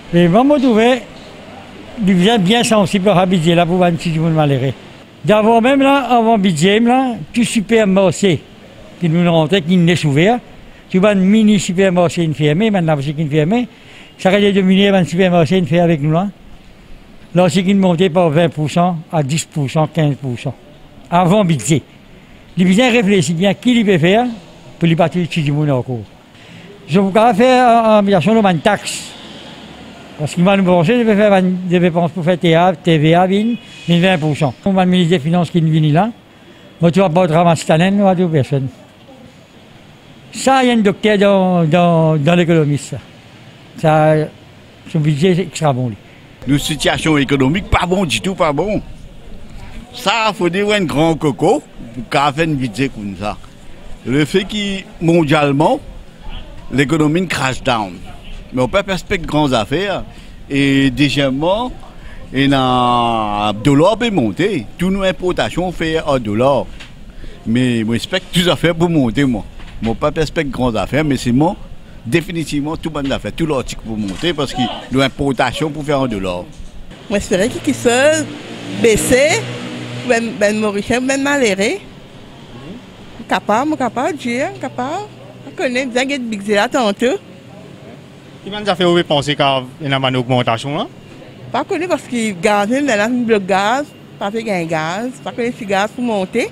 Et moi, je trouvais, il est bien sensible à budget là pour voir si je veux malheureux. D'abord même là, avant budget là, tout supermarché qui nous rentrait, qui n'est ouvert, tu vois un mini supermarché fermé, maintenant c'est qui fermé, ça aurait dominé un supermarché fait avec nous là. Là, c'est qu'il montait par 20% à 10%, 15%. Avant budget. Il bien réfléchir bien qui il peut faire pour lui partir du monde encore. Je vous faire en application de une taxe. Parce qu'il m'a nous branché, je vais faire des dépenses pour faire théâtre, TVA, 20%. On va le ministre des Finances qui vient là. Moi, tu vas pas travailler cette année, nous, à deux personnes. Ça, il y a un docteur dans l'économie, ça. Son budget est extra bon. Notre situation économique, pas bon du tout, pas bon. Ça, il faut dire un grand coco pour faire un budget comme ça. Le fait que mondialement, l'économie crash down. Mais on peut perspective de grandes affaires. Et deuxièmement, le dollar peut monter. Toutes nos importations fait en dollars. Mais je respecte toutes les affaires pour monter, moi. Je n'ai pas perspective de grandes affaires, mais c'est moi, définitivement, tout bonne affaire, tout l'article pour monter parce que nos importations pour faire en dollars. J'espère qu'il se baisser, ben Maurice, ben malheureux. Capable, Dieu, capable. Je connais bien que Big Zilla tantôt. Comment ça fait vous penser qu'il y a une augmentation là? Pas connu parce que gaz, maintenant le gaz, pas fait gain gaz, pas connu si gaz pour monter.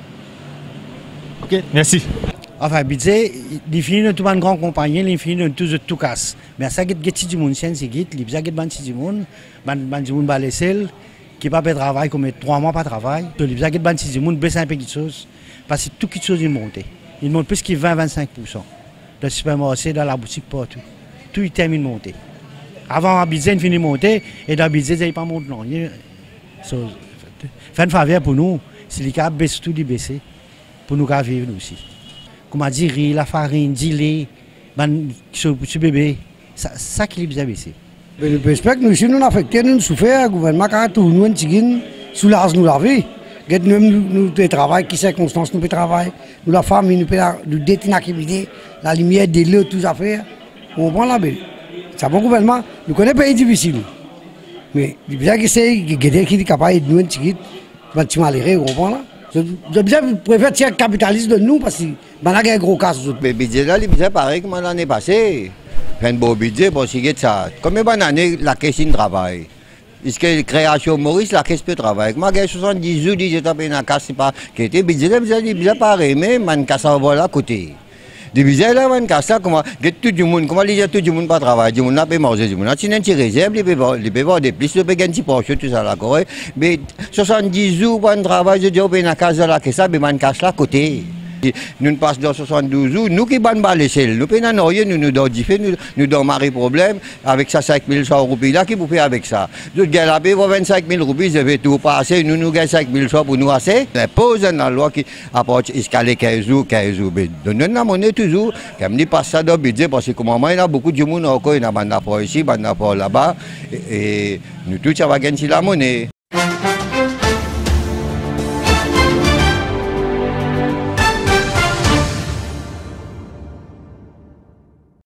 Ok, merci. Enfin, budget, il finit de tout une grande compagnie, il finit de tout casse. Mais ça, il y a du monde, c'est qu'il y a du monde, du monde balèzel, qui n'a pas de travail, comme 3 mois pas de travail. Il y a du monde, baisse un peu de choses, parce que tout qui chose, il monte. Il monte plus que 20-25%. Dans le supermarché, dans la boutique, partout. Tout il termine de monter. Avant, le budget, il finit de monter, et dans le budget, il n'est pas monté. Faites une faveur pour nous, si les cas baissent tout, ils baissent, pour nous vivre nous aussi. Comme a dit, riz, la farine, du lait, ce bébé, ça qui est bien baissé. J'espère que nous, si nous affectons, nous souffrons, le gouvernement a tout nous, soulage nous la vie. Nous travaillons, qui circonstances nous travaillons, nous la famille, nous détenons l'activité, la lumière, de l'eau, tout ça faire. On prend la belle. C'est un bon gouvernement. Nous connaissons pas difficile. Mais il y a qui est capable de nous un petit peu malheureux, on comprend là. Je préfère tirer le capitalisme de nous parce que on a un gros cas. Le budget là, il est pareil comme l'année passée. Un beau budget parce que ça. Combien d'années la caisse de travail? Est-ce que la création Maurice, la caisse peut travailler? Moi, j'ai 70 ans, j'ai tapé dans la casse, c'est pas. Qui était budget, il est pareil, mais man casse à voilà à côté. Le budget là, man casse là, comment tout le monde, comment les gens tout le monde pas travailler, tout le monde n'a pas mangé, tout le monde a une petite réserve, il peut voir des plus, il peut gagner un petit portion, tout ça là, correct. Mais 70 jours, pas de travail, je dis, on peut dans la casse là, que ça, mais man casse là à côté. Nous passons dans 72 jours, nous qui bannes pas l'échelle, nous payons rien, nous donnons différents, nous donnons marrer problème avec ça 5 100 roupies là, qui vous fait avec ça. Nous gagnons 25 000 roupies, ça fait tout passer, nous gagnons 5 000 pour nous assez. On pose dans la loi qui apporte escalier 15 jours. Donnons la monnaie toujours, comme dit pas ça dans le budget, parce que comme moi, il y a beaucoup de monde encore, il y a un ici, un là-bas, et nous tous, ça va gagner la monnaie.